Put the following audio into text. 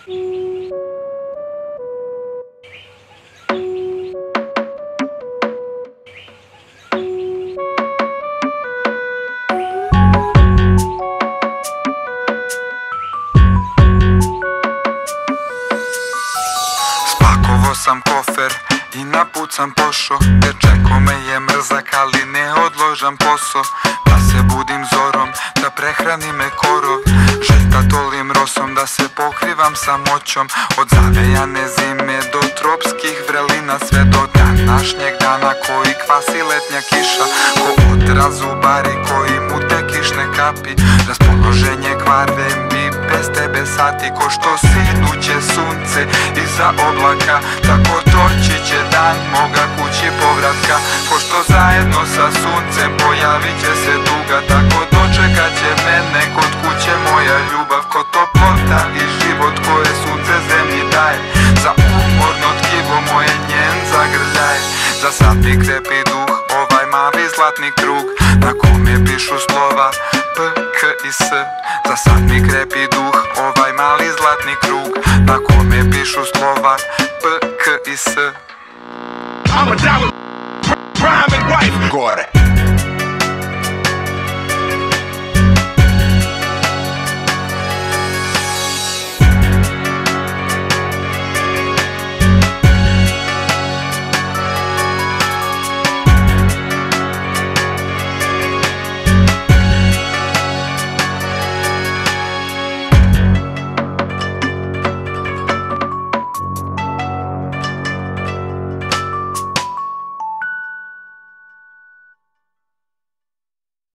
Spakovo sam kofer i na put sam pošo, jer čeko me je mrzak, ali ne odložam posao. Da se budim zorom, da prehrani me korov, želta tolim rosom, da se pokrivam samoćom. Od zavejane zime do tropskih vrelina, sve do današnjeg dana koji kvasi letnja kiša. Ko odraz u bari koji mute kišne kapi, raspoloženje kvarve mi bez tebe sati. Ko što sinuće sunce iza oblaka, tako doći će dan moga kući povratka. Ko što zajedno sa suncem pojavit će se duga, tako dočekat će mene kod kuće moja ljubav. Ko toplota i život koje sunce zemlji daje, za umorno tkivo moje njen zagrljaj. Za sad mi krepi duh ovaj mali zlatni krug, na kome pišu slova P, K i S. Za sad mi krepi duh ovaj mali zlatni krug, na kome pišu slova P, K i S. I'm a dollar, prime and wife. Gore.